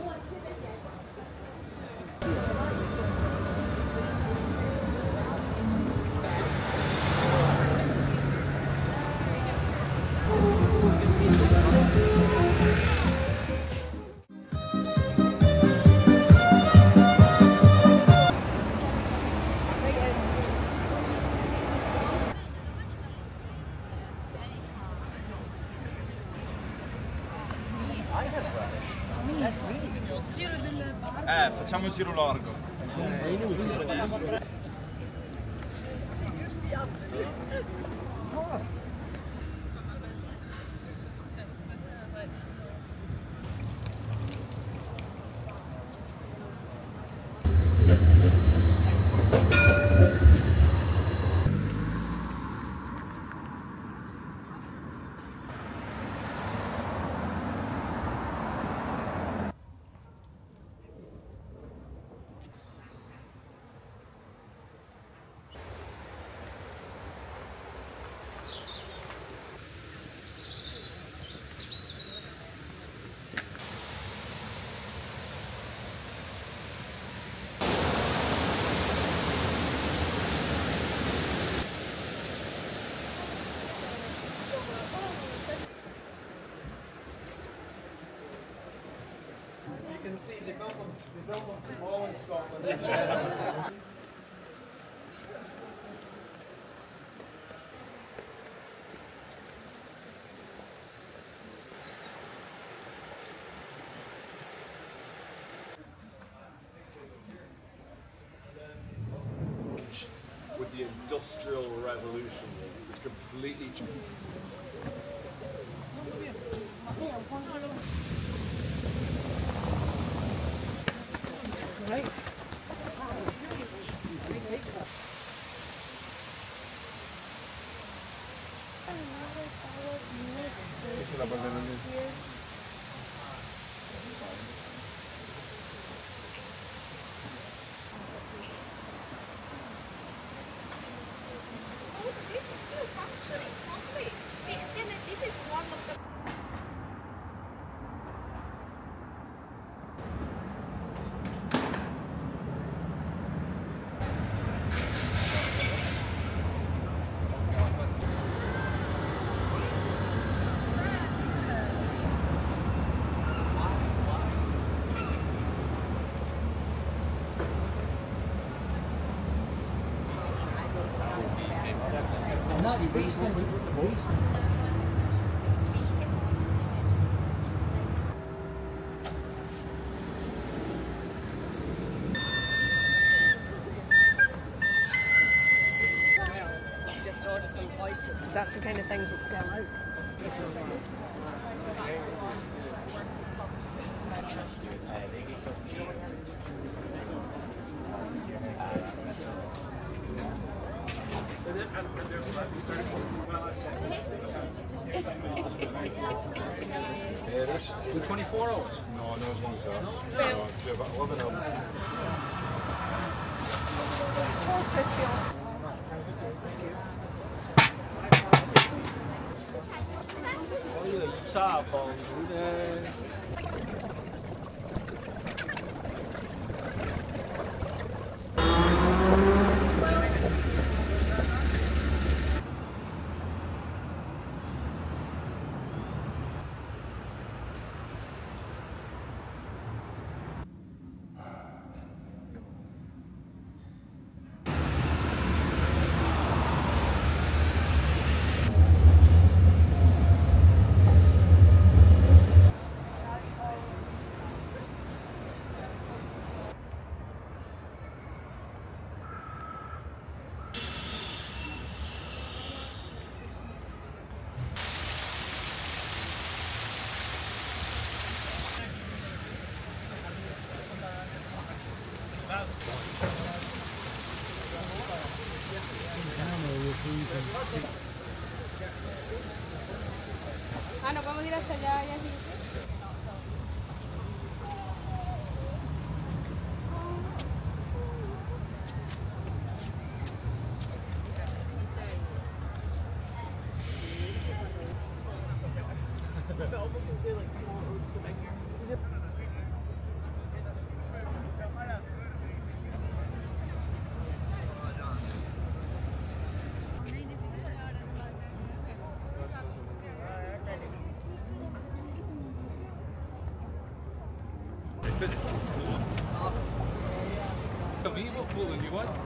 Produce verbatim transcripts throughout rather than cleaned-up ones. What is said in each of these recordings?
Eh, facciamo il giro largo. You can see they built them, they built them small in Scotland. With the Industrial Revolution, which completely changed. Right. Just order some oysters because that's the kind of things that sell out. Yeah, that's the twenty-four hours. No, no, it's one shot. No, it's about eleven hours. Ah, no podemos ir hasta allá y así. But tell me what clothing you want.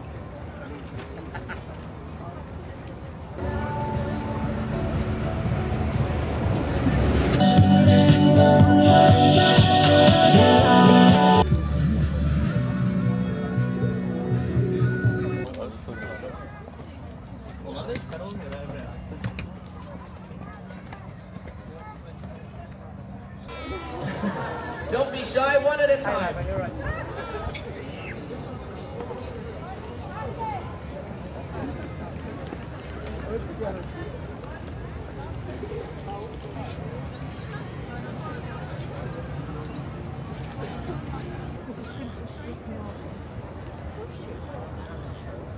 Don't be shy, one at a time. This is Princess Street now.